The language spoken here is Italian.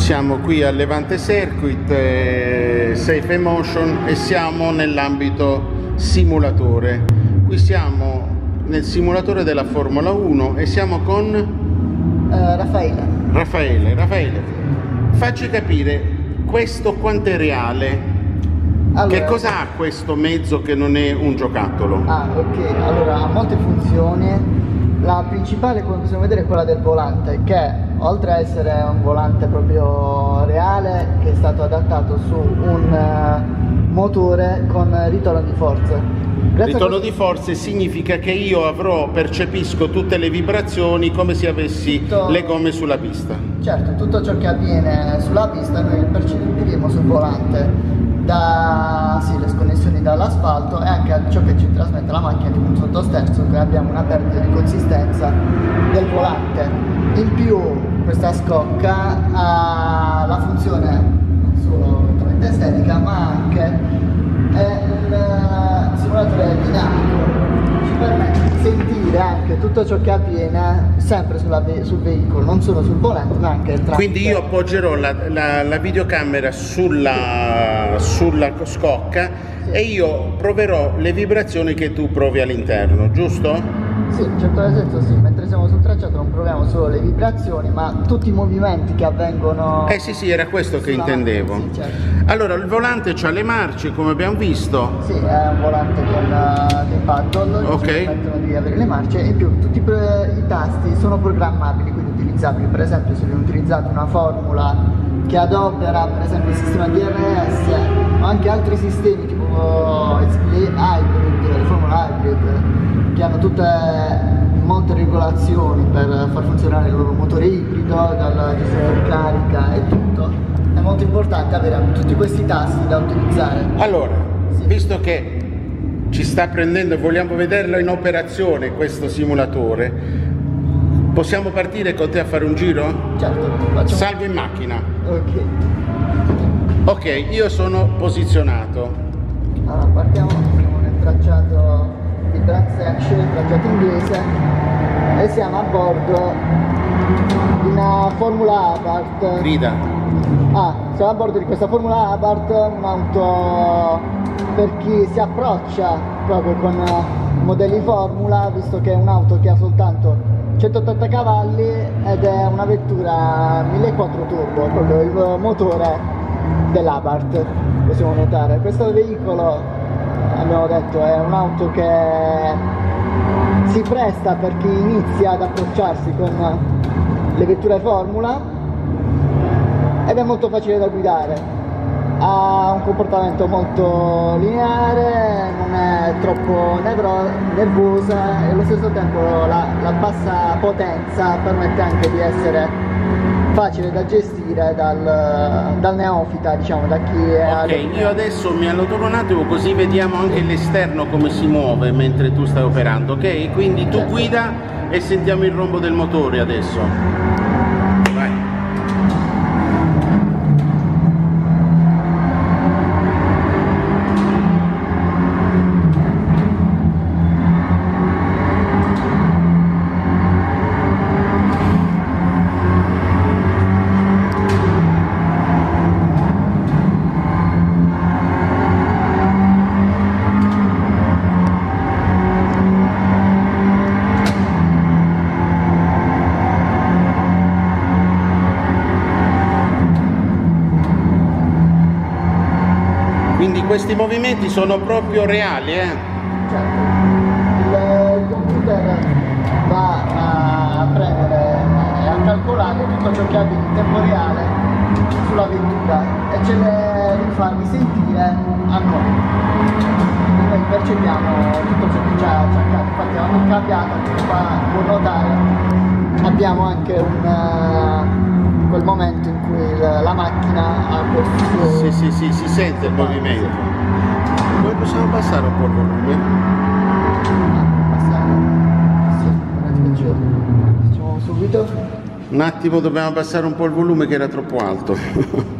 Siamo qui al Levante Circuit, Safe Emotion, e siamo nell'ambito simulatore. Qui siamo nel simulatore della Formula 1 e siamo con Raffaele. Raffaele, facci capire questo quanto è reale. Allora, che cosa ha questo mezzo che non è un giocattolo? Ok, allora ha molte funzioni. La principale, come possiamo vedere, è quella del volante, che oltre a essere un volante proprio reale, che è stato adattato su un motore con ritorno di forze. Ritorno di forze significa che io percepisco tutte le vibrazioni come se avessi le gomme sulla pista. Certo, tutto ciò che avviene sulla pista noi percepiremo sul volante. Le sconnessioni dall'asfalto e anche ciò che ci trasmette la macchina, tipo un sottosterzo, che abbiamo una perdita di consistenza del volante. In più questa scocca ha la funzione non solo totalmente estetica, ma anche è un simulatore dinamico, ci permette di sentire anche tutto ciò che avviene sempre sul veicolo, non solo sul volante ma anche tramite. Quindi io appoggerò la videocamera sulla scocca, sì, e io proverò le vibrazioni che tu provi all'interno, giusto? Sì, in un certo senso sì, mentre siamo sul tracciato non proviamo solo le vibrazioni, ma tutti i movimenti che avvengono. Sì, era questo che intendevo. Sì, certo. Allora, il volante ha le marce, come abbiamo visto. Sì, è un volante con dei paddle, ok, che ci permettono di avere le marce, e in più tutti i tasti sono programmabili, quindi utilizzabili. Per esempio, se viene utilizzata una formula che adopera per esempio il sistema DRS o anche altri sistemi tipo le hybrid, le formula hybrid, che hanno molte regolazioni per far funzionare il loro motore ibrido, dalla gestione di carica e tutto, è molto importante avere tutti questi tasti da utilizzare. Allora, sì, visto che ci sta prendendo e vogliamo vederlo in operazione questo simulatore, possiamo partire con te a fare un giro? Certo, facciamo. Salgo in macchina. Ok, io sono posizionato. Allora partiamo, siamo nel tracciato di Transaction, il tracciato inglese, e siamo a bordo di una Formula Abarth. Grida. Siamo a bordo di questa Formula Abarth, un'auto per chi si approccia proprio con modelli Formula, visto che è un'auto che ha soltanto 180 cavalli ed è una vettura 1400 turbo, proprio il motore dell'Abarth, possiamo notare. Questo veicolo, abbiamo detto, è un'auto che si presta per chi inizia ad approcciarsi con le vetture Formula ed è molto facile da guidare. Ha un comportamento molto lineare, non è troppo nervosa e allo stesso tempo la bassa potenza permette anche di essere facile da gestire dal neofita, diciamo, da chi è. Ok, io adesso mi allontano un attimo così vediamo anche l'esterno come si muove mentre tu stai operando, ok? Quindi tu guida e sentiamo il rombo del motore adesso. Quindi questi movimenti sono proprio reali, Certo, il computer va a prendere e a calcolare tutto ciò che avviene in tempo reale sulla vettura e ce le rifà risentire a noi. Quindi noi percepiamo tutto ciò che ci ha accaduto. Infatti hanno cambiato, come qua può notare, abbiamo anche quel momento in cui la macchina ha questo. Sì, si sente il movimento. Poi possiamo passare un po' il volume? Facciamo subito. Un attimo, dobbiamo abbassare un po' il volume che era troppo alto.